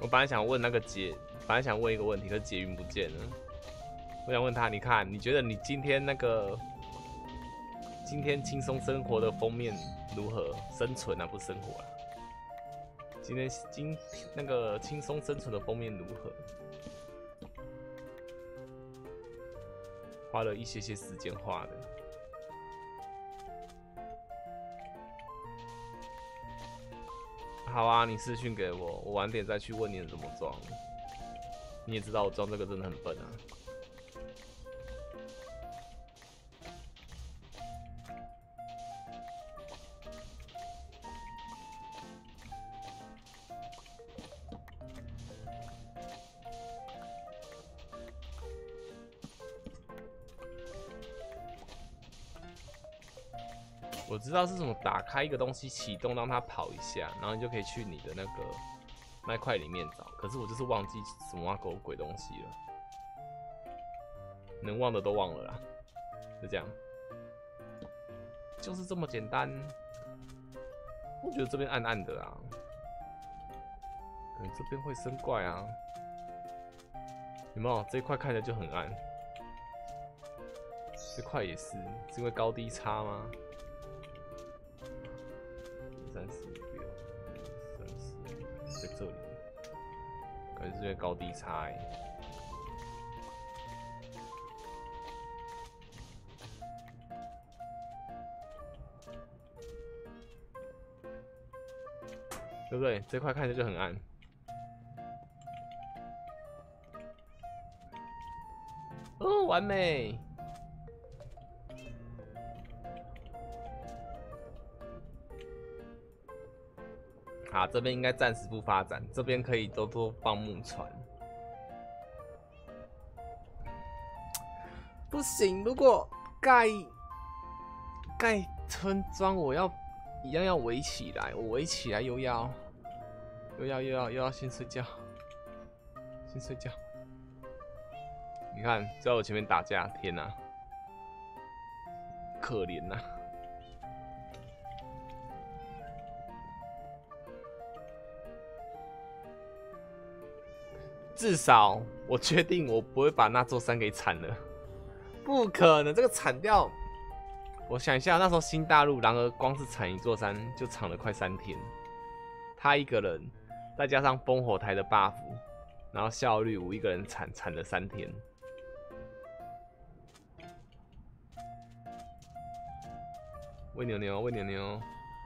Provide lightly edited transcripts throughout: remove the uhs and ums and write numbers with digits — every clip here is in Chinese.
我本来想问那个本来想问一个问题，可是捷运不见了。我想问他，你看，你觉得你今天轻松生活的封面如何？生存啊，不是生活啊。今天那个轻松生存的封面如何？花了一些时间画的。好啊，你私讯给我，我晚点再去问你怎么装。你也知道我装这个真的很笨啊。我知道是怎么打开一个东西启动，让它跑一下，然后你就可以去你的那个麦块里面找。可是我就是忘记什么鬼东西了，能忘的都忘了啦，就这样，就是这么简单。我觉得这边暗暗的啊，可能这边会生怪啊，有没有？这一块看起来就很暗，这块也是因为高低差吗？36、30在这里，可能是因为高低差欸。对不对？这块看起来就很暗。哦，完美！好，这边应该暂时不发展，这边可以多放木船。不行，如果盖村庄，我要一样要围起来，我围起来又要先睡觉，先睡觉。你看，在我前面打架，天哪，可怜呐！至少我确定我不会把那座山给铲了，不可能，这个铲掉。我想一下，那时候新大陆，然而光是铲一座山就铲了快3天，他一个人，再加上烽火台的 buff， 然后效率5，一个人铲了3天。喂牛牛，喂牛牛。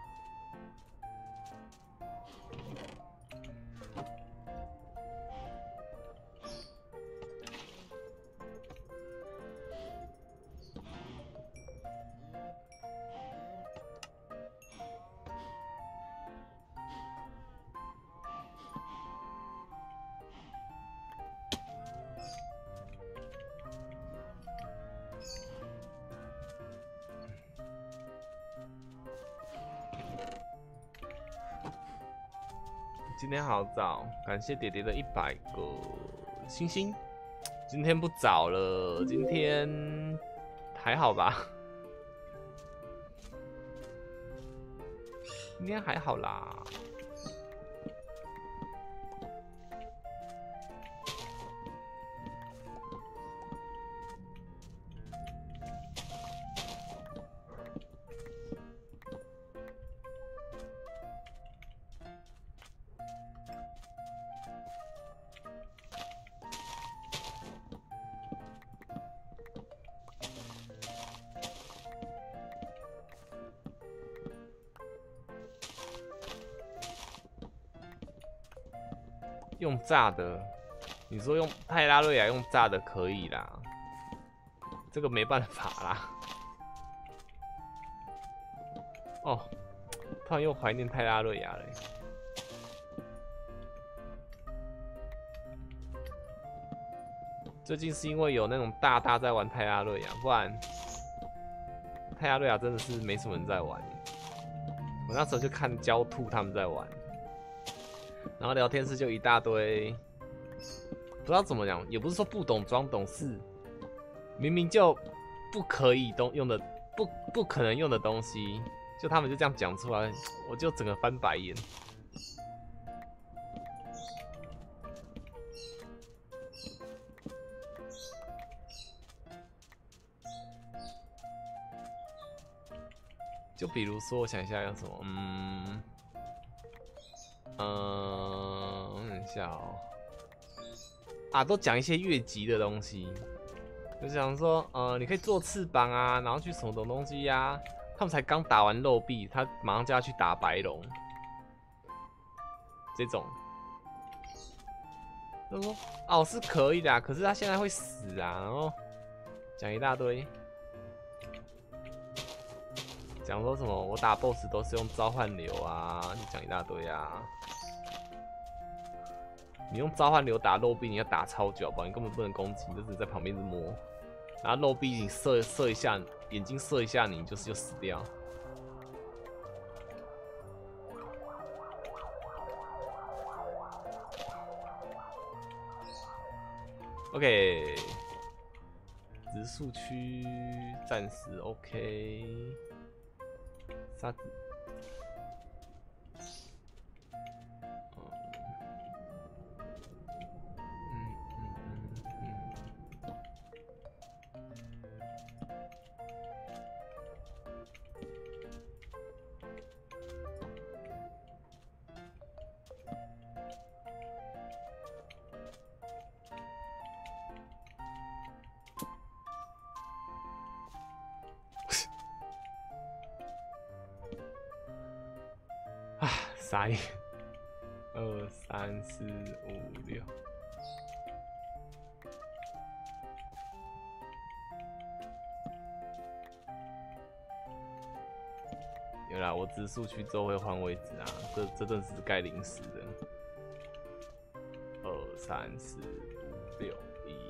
今天好早，感谢爹爹的100个星星。今天不早了，今天还好吧？今天还好啦。用炸的，你说用泰拉瑞亚用炸的可以啦，这个没办法啦。哦，突然又怀念泰拉瑞亚了。最近是因为有那种大在玩泰拉瑞亚，不然泰拉瑞亚真的是没什么人在玩。我那时候就看焦兔他们在玩。然后聊天室就一大堆，不知道怎么讲，也不是说不懂装懂事，明明就不可以用的，不可能用的东西，就他们就这样讲出来，我就整个翻白眼。 就比如说，我想一下有什么，我想一下哦，啊，都讲一些越级的东西，就想说，你可以做翅膀啊，然后去什么东西呀、啊？他们才刚打完肉壁，他马上就要去打白龙，这种，他说，哦是可以的，可是他现在会死啊，然后讲一大堆。讲说什么我打 BOSS 都是用召唤流啊，就讲一大堆啊。你用召唤流打肉壁，你要打超久吧？你根本不能攻击，就只在旁边一直摸。然后肉壁你射一下，眼睛射一下你就死掉。OK， 植树区暂时 OK。沙子，啊，傻眼，2、3、4、5、6。有啦，我植树区之后会换位置啊，这真的是盖临时的。2、3、4、5、6、1、2、3、4、5、6。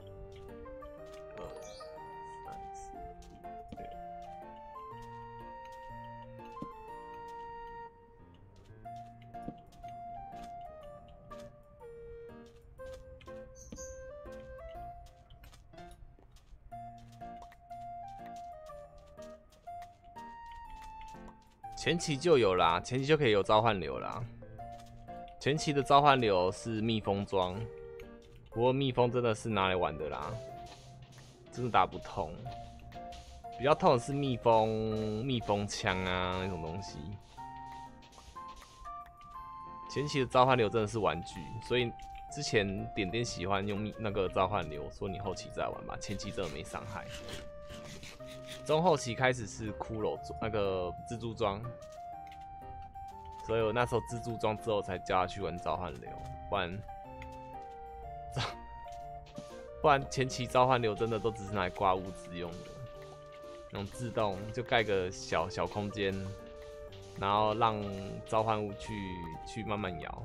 前期就有啦，前期就可以有召唤流啦。前期的召唤流是蜜蜂装，不过蜜蜂真的是拿来玩的啦，真的打不痛。比较痛的是蜜蜂枪啊那种东西。前期的召唤流真的是玩具，所以之前点点喜欢用那个召唤流，说你后期再玩吧，前期真的没伤害。中后期开始是骷髅那个蜘蛛装，所以我那时候蜘蛛装之后才叫他去玩召唤流，不然前期召唤流真的都只是拿来挂物资用的，那种自动就盖个小空间，然后让召唤物去慢慢摇。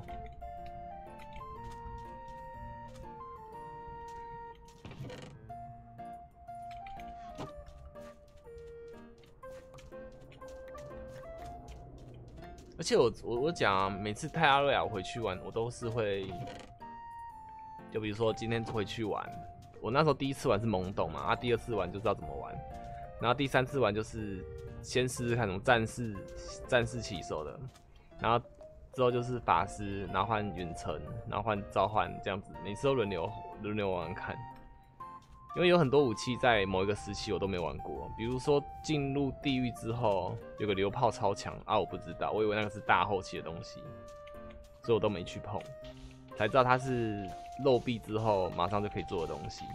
而且我讲啊，每次泰拉瑞亚我回去玩，我都是会，就比如说今天回去玩，我那时候第一次玩是懵懂嘛，第二次玩就知道怎么玩，然后第三次玩就是先试试看什么战士起手的，然后之后就是法师，然后换远程，然后换召唤这样子，每次都轮流玩玩看。因为有很多武器在某一个时期我都没玩过，比如说进入地狱之后有个流炮超强啊，我不知道，我以为那个是大后期的东西，所以我都没去碰，才知道它是肉壁之后马上就可以做的东西。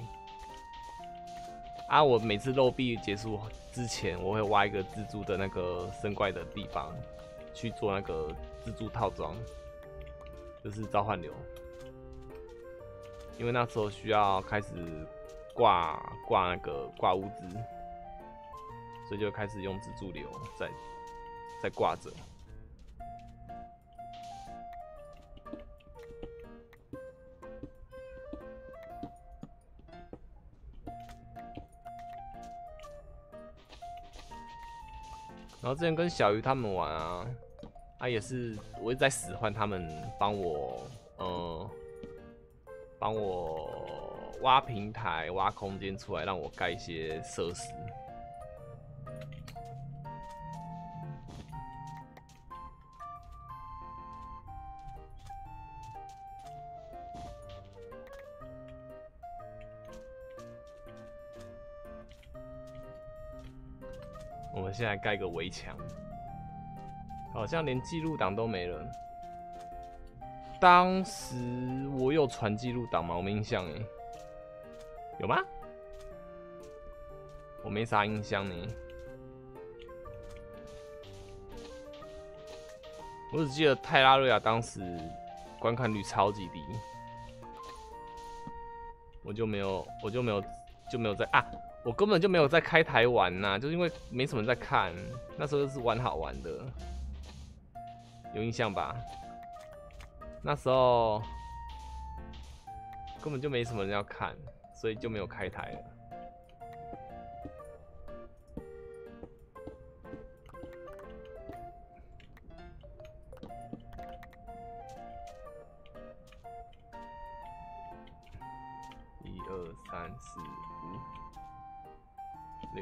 啊，我每次肉壁结束之前，我会挖一个蜘蛛的那个生怪的地方，去做那个蜘蛛套装，就是召唤流，因为那时候需要开始挂物资，所以就开始用蜘蛛流在挂着。然后之前跟小鱼他们玩啊，也是我一直在使唤他们帮我挖平台、挖空间出来，让我盖一些设施。我们现在盖个围墙， 好像连记录档都没了。当时我有传记录档吗？我没印象哎，有吗？我没啥印象呢。我只记得泰拉瑞亚当时观看率超级低，我就没有在啊，我根本就没有在开台玩呐，就是因为没什么人在看，那时候就是玩好玩的，有印象吧？那时候根本就没什么人要看，所以就没有开台了。1、2、3、4、5、6。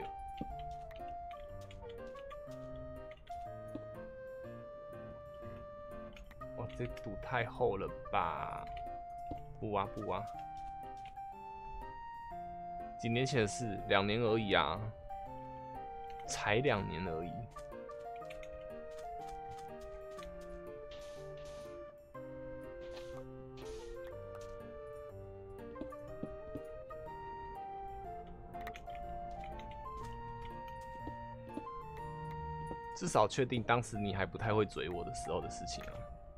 哇，这赌太厚了吧？不啊不啊，几年前的事，2年而已啊，才2年而已。至少确定当时你还不太会追我的时候的事情啊。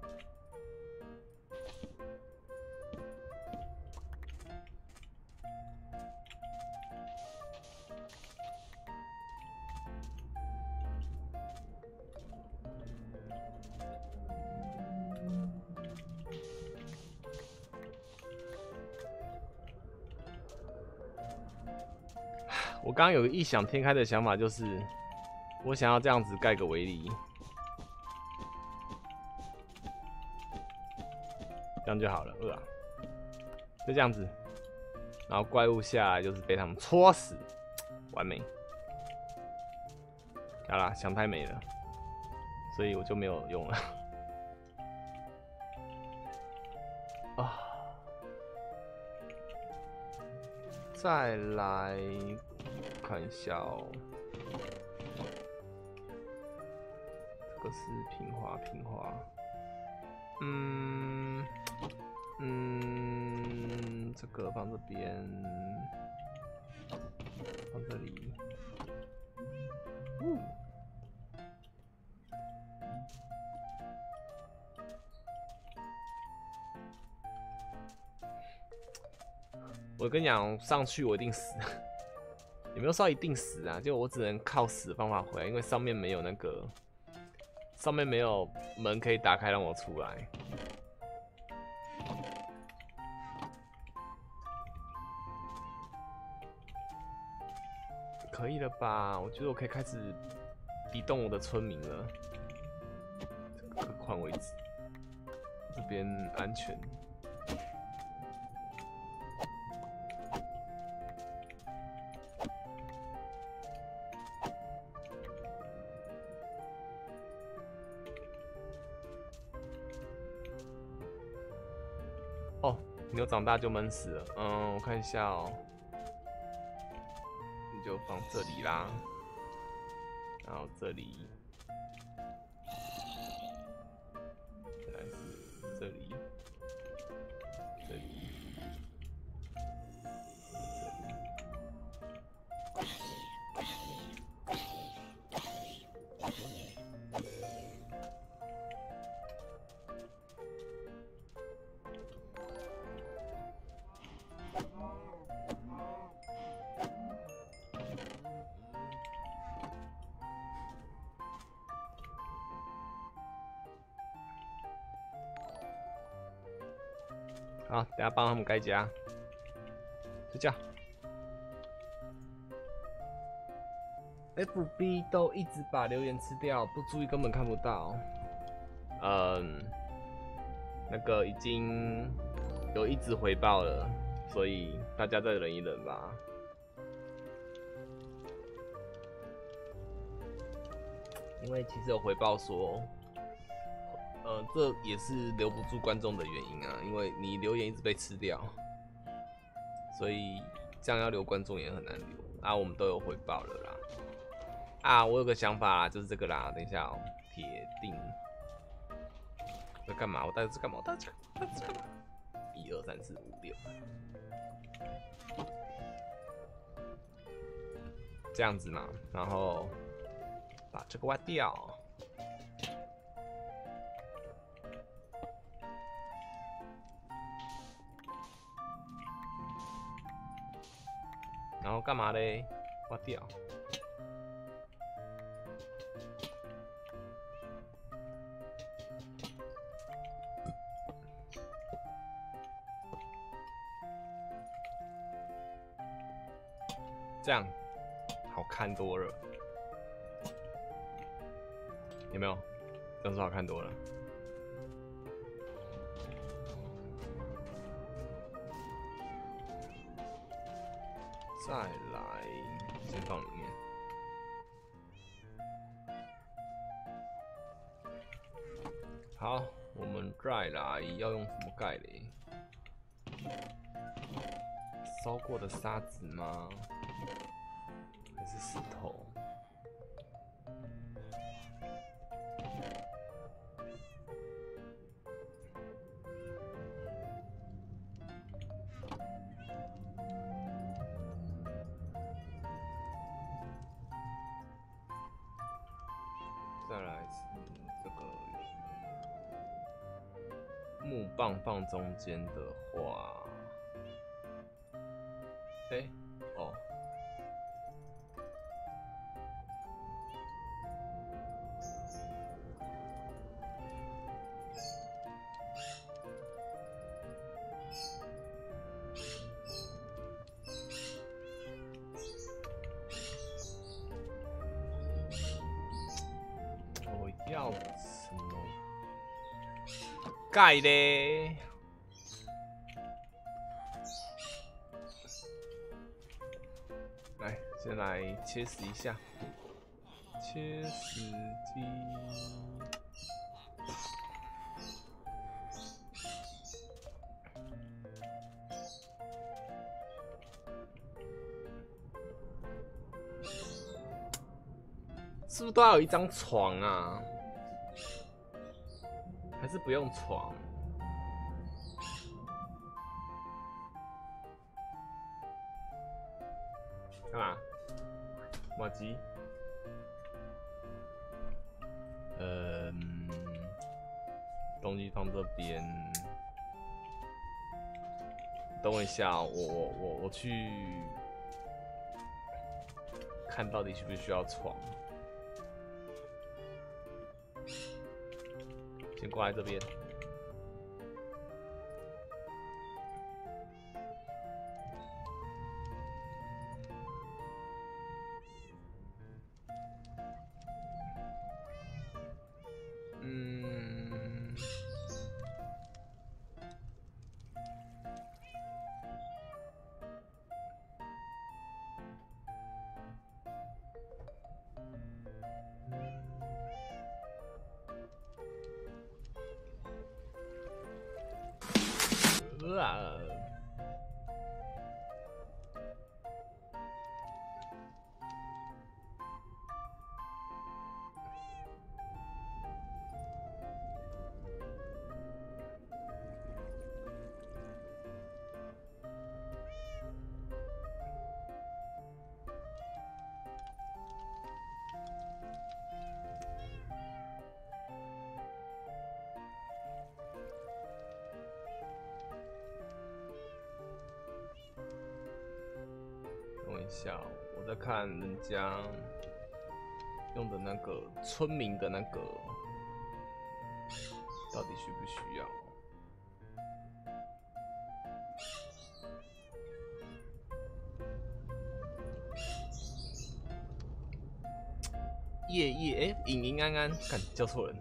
我刚刚有个异想天开的想法，就是我想要这样子盖个围篱，这样就好了。就这样子，然后怪物下来就是被他们戳死，完美。好啦，想太美了，所以我就没有用了。啊，再来看一下哦。这个是平滑，这个放这边，放这里，我跟你讲，上去我一定死，也没有说一定死啊，就我只能靠死的方法回来，因为上面没有那个。上面没有门可以打开让我出来，可以了吧？我觉得我可以开始移动我的村民了。这个换位置，这边安全。牛长大就闷死了。我看一下哦，你就放这里啦，然后这里，再来是这里，这里，好，等下帮他们盖家，睡觉。FB 都一直把留言吃掉，不注意根本看不到。那个已经有一直回报了，所以大家再忍一忍吧。因为其实有回报说。这也是留不住观众的原因啊，因为你留言一直被吃掉，所以这样要留观众也很难留啊。我们都有回报了啦。 啊，我有个想法啦，就是这个啦。等一下哦，铁定。在干嘛？我到底是干嘛？我到底是干嘛？1、2、3、4、5、6，这样子嘛。然后把这个挖掉。然后干嘛嘞？挖掉。这样好看多了，有没有？这样是好看多了。再来，先放里面。好，我们再来要用什么盖嘞？烧过的沙子吗？还是石头？再来是这个木棒放中间的话，哦。我要什么盖嘞？来，先来切死一下，切死鸡。是不是都要有一张床啊？还是不用床？干嘛？马吉？东西放这边。等我一下，我去看到底需不需要床。先过来这边。等一下，我在看人家用的那个村民的那个，到底需不需要？夜夜，隐隐安安，看叫错人。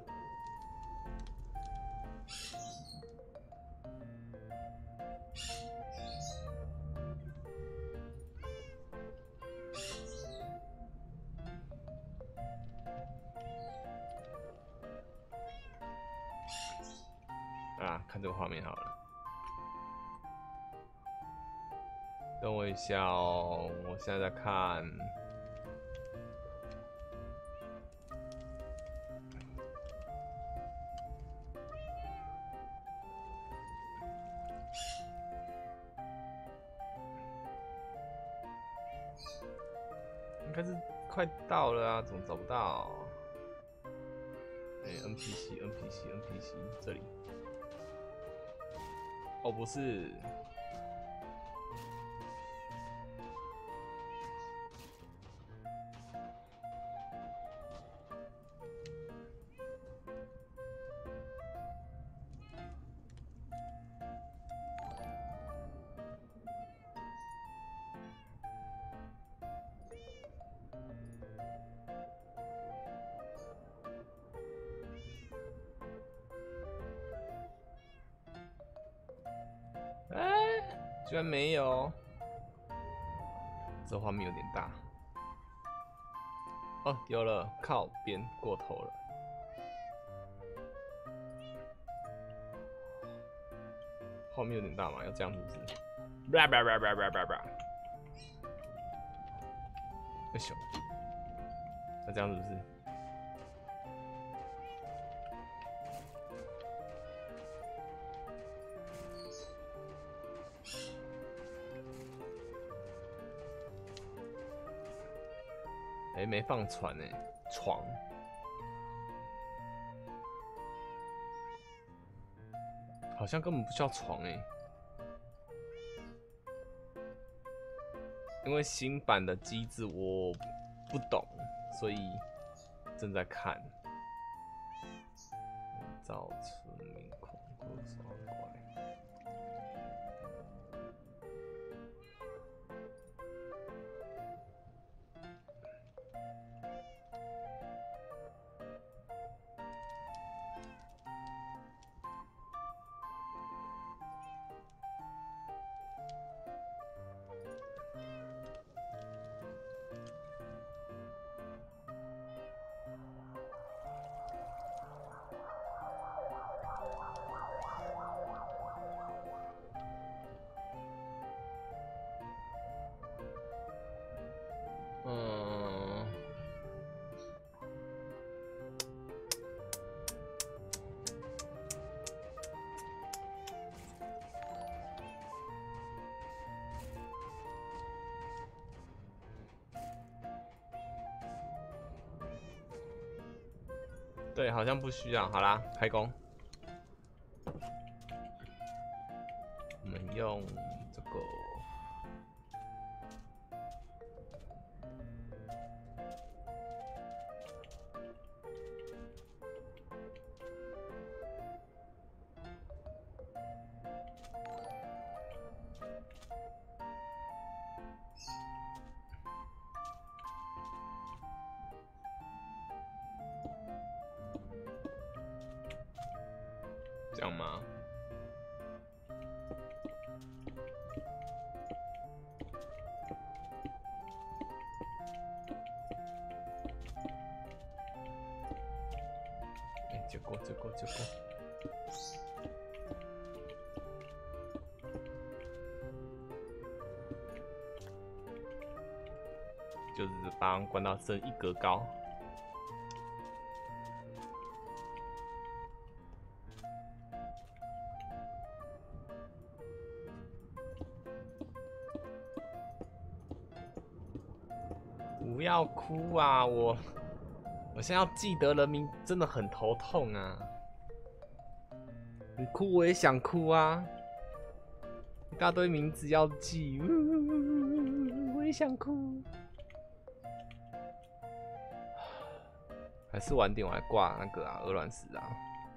啊，看这个画面好了。等我一下哦，我现在在看。 该是快到了啊，怎么找不到？NPC 这里。哦，不是。居然没有，这画面有点大。哦，有了，靠边过头了。画面有点大嘛，要这样是不是？哎咻，要这样是不是？没放船床。好像根本不叫床因为新版的机制我不懂，所以正在看。造村民恐怖双怪。对，好像不需要。好啦，开工。我们用这个。这样吗？结果。就是把关到升1格高。不要哭啊！我现在要记得人名真的很头痛啊！你哭我也想哭啊！一大堆名字要记，我也想哭。还是晚点我来挂那个啊，鹅卵石啊。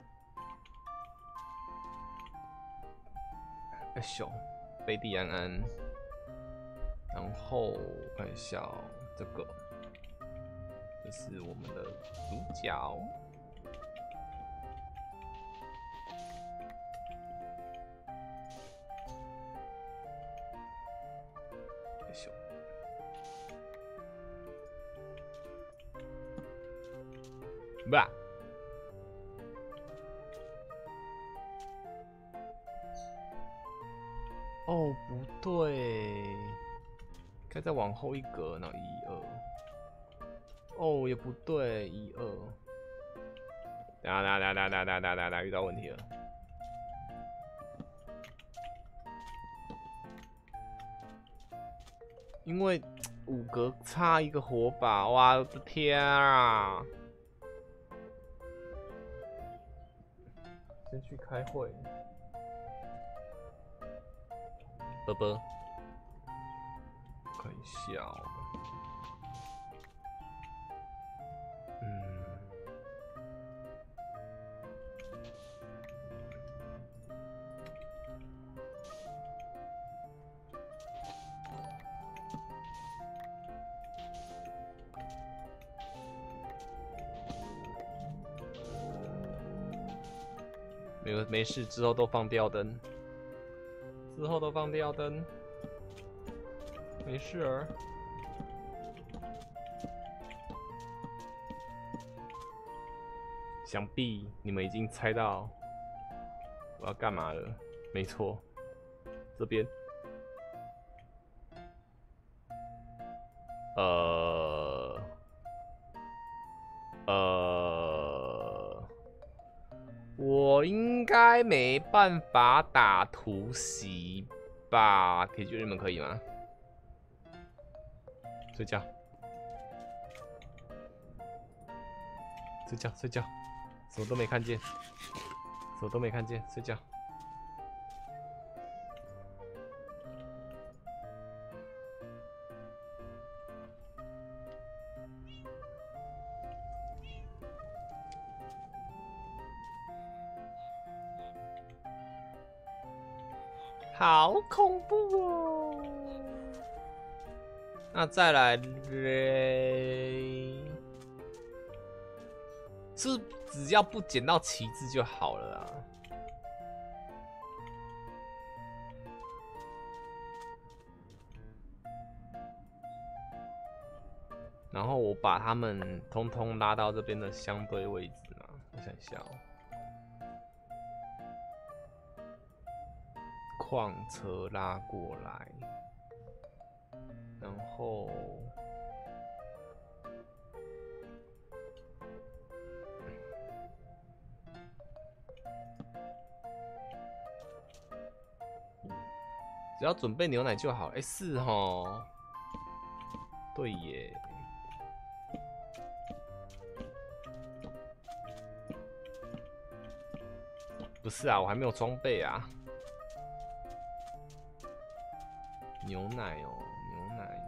熊，贝蒂安安，然后看一下这个。这是我们的主角，吧？哦，不对，该再往后1格，然后1、2。哦，也不对，1、2。等下，遇到问题了。因为 5格差一个火把，哇，我的天啊！先去开会。啵啵，看一下哦。没事，之后都放吊灯，之后都放吊灯，没事儿。想必你们已经猜到我要干嘛了，没错，这边，我应该没办法打突袭吧？铁巨人们可以吗？睡觉，睡觉，睡觉，什么都没看见，什么都没看见，睡觉。好恐怖哦！那再来嘞，是只要不捡到旗帜就好了啊。然后我把他们通通拉到这边的相对位置嘛，我想一下哦。矿车拉过来，然后只要准备牛奶就好。哎，是齁，对耶。不是啊，我还没有装备啊。牛奶哦，牛奶。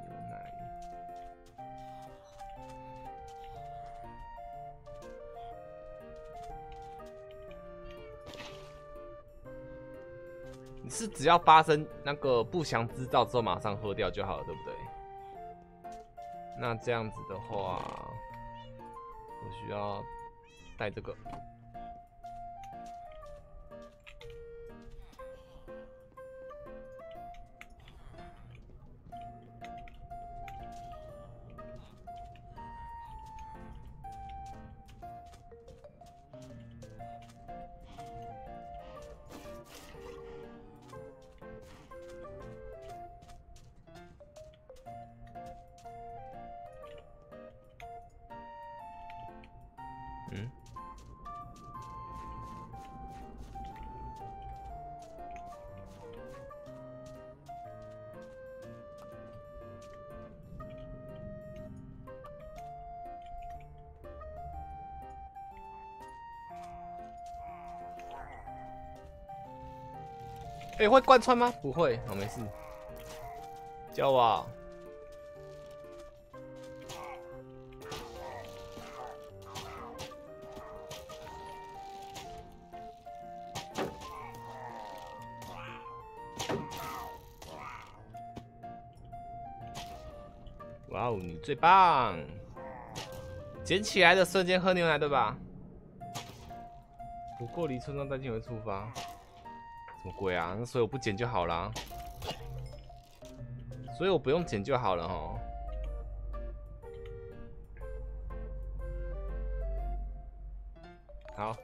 你是只要发生那个不祥之兆之后马上喝掉就好了，对不对？那这样子的话，我需要带这个。哎，会贯穿吗？不会，好，没事。叫我。哇哦，你最棒！捡起来的瞬间喝牛奶，对吧？不过离村庄再近会触发。什么鬼啊？那所以我不捡就好啦。所以我不用捡就好了齁。好，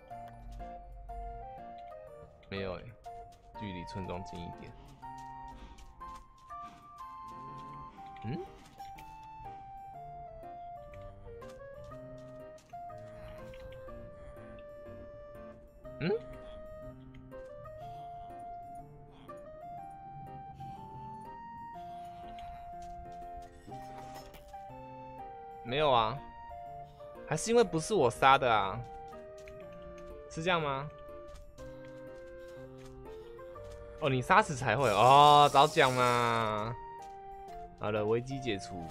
没有距离村庄近一点。嗯？嗯？ 没有啊，还是因为不是我杀的啊？是这样吗？哦，你杀死才会哦，早讲嘛。好了，危机解除，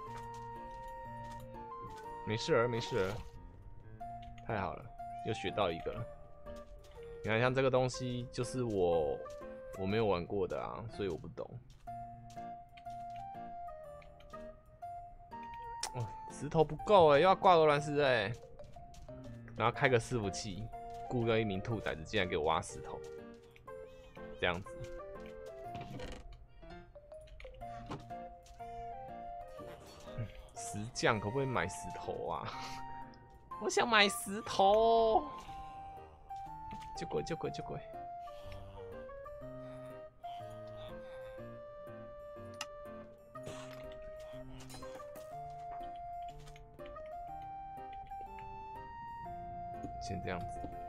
没事儿，没事儿，太好了，又学到一个了。你看，像这个东西就是我没有玩过的啊，所以我不懂。哦，石头不够哎，又要挂鹅卵石哎，然后开个伺服器，雇佣一名兔崽子，竟然给我挖石头，这样子。石匠可不可以买石头啊？我想买石头。就鬼。先这样子。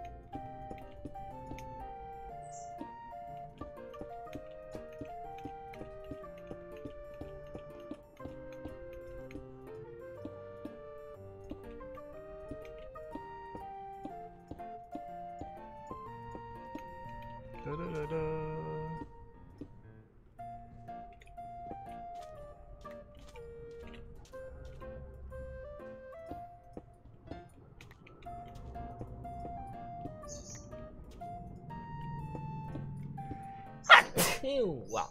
哇！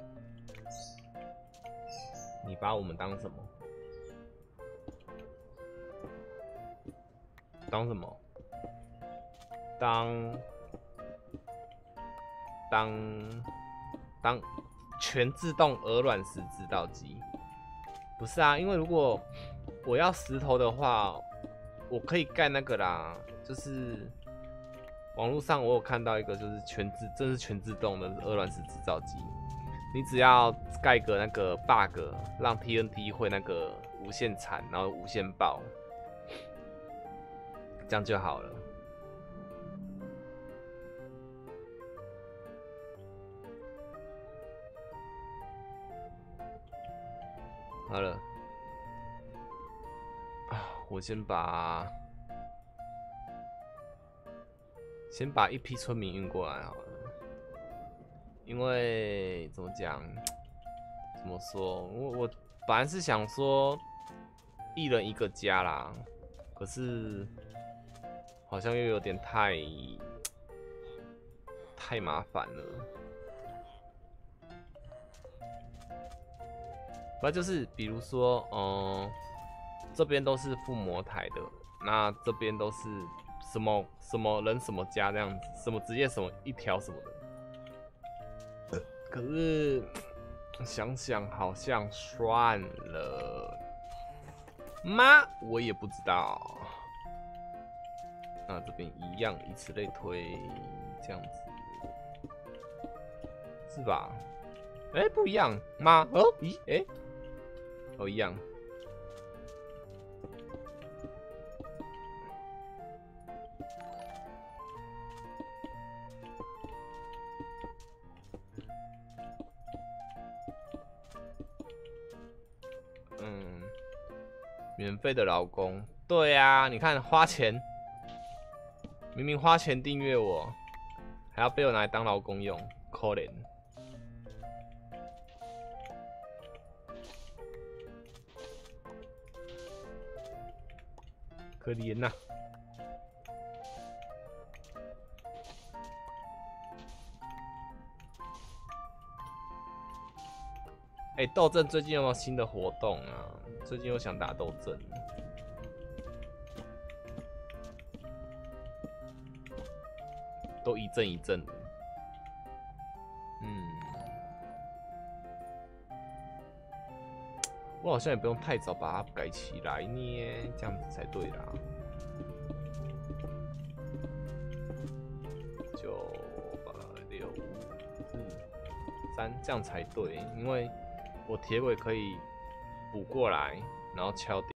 你把我们当什么？当什么？当全自动鹅卵石制造机？不是啊，因为如果我要石头的话，我可以盖那个啦，就是网络上我有看到一个，就是这是全自动的鹅卵石制造机，你只要盖个那个 bug， 让 TNT 会那个无限产，然后无限爆，这样就好了。好了，我先把一批村民运过来好了，因为怎么讲？怎么说？我本来是想说一人一个家啦，可是好像又有点太麻烦了。不就是比如说，这边都是附魔台的，那这边都是什么人什么家这样子，什么职业什么一条什么的。可是想想好像算了吗？我也不知道。那这边一样，以此类推，这样子是吧？哎，不一样吗？哦，咦，哎。哦，一样。免费的劳工，对啊，你看花钱，明明花钱订阅我，还要被我拿来当劳工用，可怜。可怜呐！哎，斗阵最近有没有新的活动啊？最近又想打斗阵，都一阵一阵的。我好像也不用太早把它改起来呢，这样子才对啦。9、8、6、5、4、3，这样才对，因为我铁轨可以补过来，然后敲掉。